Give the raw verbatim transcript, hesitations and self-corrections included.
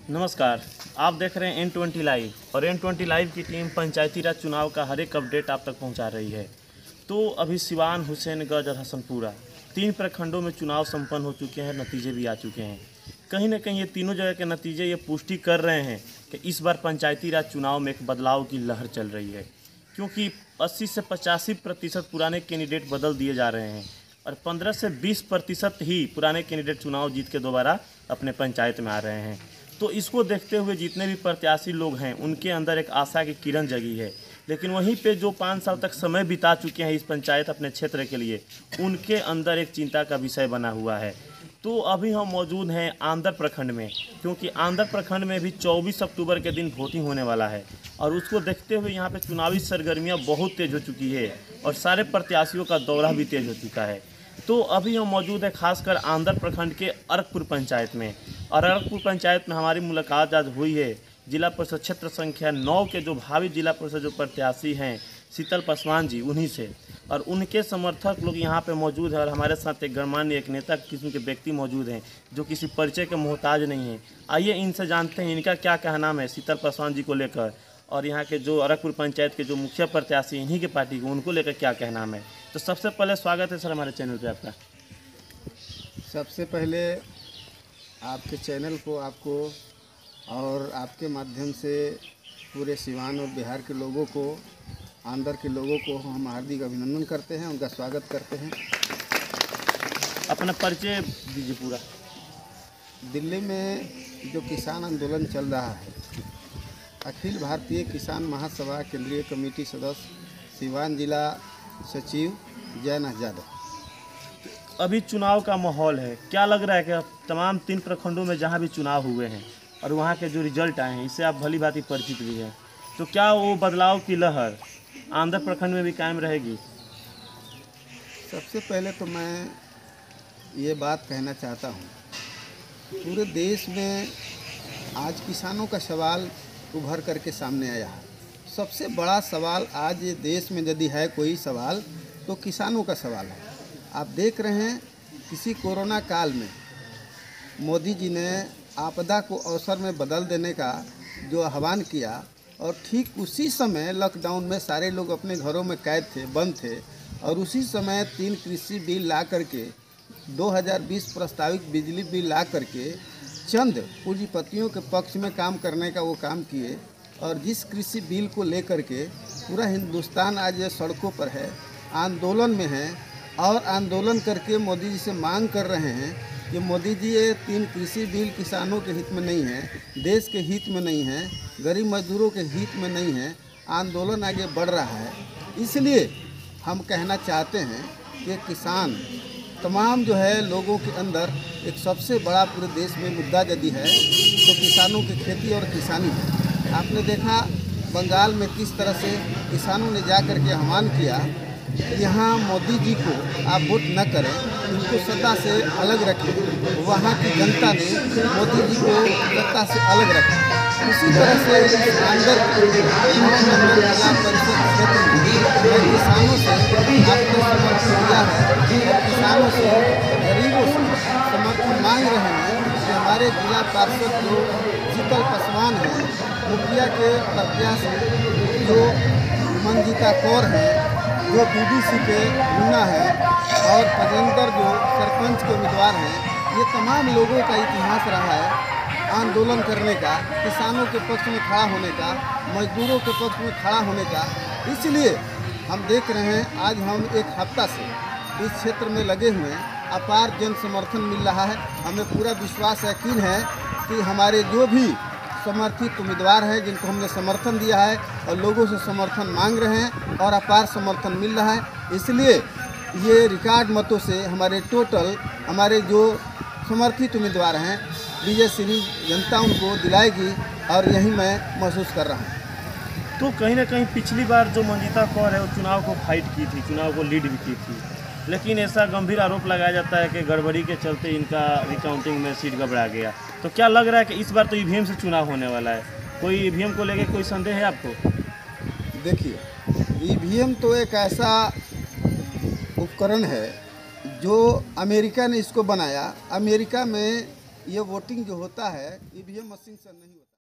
नमस्कार, आप देख रहे हैं एन ट्वेंटी लाइव और एन ट्वेंटी लाइव की टीम पंचायती राज चुनाव का हर एक अपडेट आप तक पहुंचा रही है। तो अभी सिवान, हुसैनगंज और हसनपुरा तीन प्रखंडों में चुनाव संपन्न हो चुके हैं, नतीजे भी आ चुके हैं। कहीं ना कहीं ये तीनों जगह के नतीजे ये पुष्टि कर रहे हैं कि इस बार पंचायती राज चुनाव में एक बदलाव की लहर चल रही है, क्योंकि अस्सी से पचासी प्रतिशत पुराने कैंडिडेट बदल दिए जा रहे हैं और पंद्रह से बीस प्रतिशत ही पुराने कैंडिडेट चुनाव जीत के दोबारा अपने पंचायत में आ रहे हैं। तो इसको देखते हुए जितने भी प्रत्याशी लोग हैं उनके अंदर एक आशा की किरण जगी है। लेकिन वहीं पे जो पाँच साल तक समय बिता चुके हैं इस पंचायत अपने क्षेत्र के लिए, उनके अंदर एक चिंता का विषय बना हुआ है। तो अभी हम मौजूद हैं आंध्र प्रखंड में, क्योंकि आंध्र प्रखंड में भी चौबीस अक्टूबर के दिन वोटिंग होने वाला है और उसको देखते हुए यहाँ पे चुनावी सरगर्मियाँ बहुत तेज़ हो चुकी है और सारे प्रत्याशियों का दौरा भी तेज़ हो चुका है। तो अभी हम मौजूद है खासकर आंध्र प्रखंड के अर्कपुर पंचायत में, और अर्कपुर पंचायत में हमारी मुलाकात आज हुई है जिला परिषद क्षेत्र संख्या नौ के जो भावी जिला परिषद जो प्रत्याशी हैं शीतल पासवान जी, उन्हीं से, और उनके समर्थक लोग यहाँ पे मौजूद हैं। और हमारे साथ एक गणमान्य एक नेता किस्म के व्यक्ति मौजूद हैं जो किसी परिचय के मोहताज नहीं हैं। आइए इनसे जानते हैं इनका क्या कहना है शीतल पासवान जी को लेकर, और यहाँ के जो अर्कपुर पंचायत के जो मुखिया प्रत्याशी इन्हीं के पार्टी को, उनको लेकर क्या कहना है। तो सबसे पहले स्वागत है सर हमारे चैनल पे आपका। सबसे पहले आपके चैनल को, आपको और आपके माध्यम से पूरे सिवान और बिहार के लोगों को, आंध्र के लोगों को हम हार्दिक अभिनंदन करते हैं, उनका स्वागत करते हैं। अपना परिचय दीजिए पूरा। दिल्ली में जो किसान आंदोलन चल रहा है, अखिल भारतीय किसान महासभा केंद्रीय कमेटी सदस्य सिवान जिला सचिव जयनाथ यादव। अभी चुनाव का माहौल है, क्या लग रहा है कि तमाम तीन प्रखंडों में जहां भी चुनाव हुए हैं और वहां के जो रिजल्ट आए हैं इससे आप भली भांति परिचित भी हैं, तो क्या वो बदलाव की लहर आंध्र प्रखंड में भी कायम रहेगी? सबसे पहले तो मैं ये बात कहना चाहता हूँ, पूरे देश में आज किसानों का सवाल उभर करके सामने आया है। सबसे बड़ा सवाल आज ये देश में यदि है कोई सवाल तो किसानों का सवाल है। आप देख रहे हैं किसी कोरोना काल में मोदी जी ने आपदा को अवसर में बदल देने का जो आह्वान किया, और ठीक उसी समय लॉकडाउन में सारे लोग अपने घरों में कैद थे, बंद थे, और उसी समय तीन कृषि बिल ला करके दो हज़ार बीस प्रस्तावित बिजली बिल ला करके चंद पूंजीपतियों के पक्ष में काम करने का वो काम किए। और जिस कृषि बिल को लेकर के पूरा हिंदुस्तान आज ये सड़कों पर है, आंदोलन में है, और आंदोलन करके मोदी जी से मांग कर रहे हैं कि मोदी जी ये तीन कृषि बिल किसानों के हित में नहीं है, देश के हित में नहीं है, गरीब मजदूरों के हित में नहीं है। आंदोलन आगे बढ़ रहा है, इसलिए हम कहना चाहते हैं कि किसान तमाम जो है लोगों के अंदर एक सबसे बड़ा पूरे देश में मुद्दा यदि है तो किसानों की खेती और किसानी है। आपने देखा बंगाल में किस तरह से किसानों ने जा कर के आह्वान किया, यहाँ मोदी जी को आप वोट न करें, इनको सत्ता से अलग रखें। वहाँ की जनता ने मोदी जी को सत्ता से अलग रखा। इसी तरह से अंदर जिला परिषद क्षेत्र में किसानों से आपने समर्थन दिया है और किसानों से, गरीबों से समर्थन मांग रहे हैं कि हमारे जिला पार्षद जो शीतल पासवान हैं, मुखिया के प्रत्याशी जो मंजिता कौर हैं, जो बीडीसी के मुन्ना है, और पजेंद्र जो सरपंच के उम्मीदवार हैं, ये तमाम लोगों का इतिहास रहा है आंदोलन करने का, किसानों के पक्ष में खड़ा होने का, मजदूरों के पक्ष में खड़ा होने का। इसलिए हम देख रहे हैं आज हम एक हफ्ता से इस क्षेत्र में लगे हुए हैं, अपार जन समर्थन मिल रहा है। हमें पूरा विश्वास यकीन है कि हमारे जो भी समर्थित उम्मीदवार हैं, जिनको हमने समर्थन दिया है और लोगों से समर्थन मांग रहे हैं और अपार समर्थन मिल रहा है, इसलिए ये रिकॉर्ड मतों से हमारे टोटल हमारे जो समर्थित उम्मीदवार हैं विजय श्री जनता उनको दिलाएगी, और यही मैं महसूस कर रहा हूँ। तो कहीं ना कहीं पिछली बार जो मंजिता कौर है वो चुनाव को फाइट की थी, चुनाव को लीड भी की थी, लेकिन ऐसा गंभीर आरोप लगाया जाता है कि गड़बड़ी के चलते इनका रिकाउंटिंग में सीट घबरा गया। तो क्या लग रहा है कि इस बार तो ईवीएम से चुनाव होने वाला है? कोई ईवीएम को लेकर कोई संदेह है आपको? देखिए, ईवीएम तो एक ऐसा उपकरण है जो अमेरिका ने इसको बनाया। अमेरिका में ये वोटिंग जो होता है ई वी एम मशीन से नहीं होता।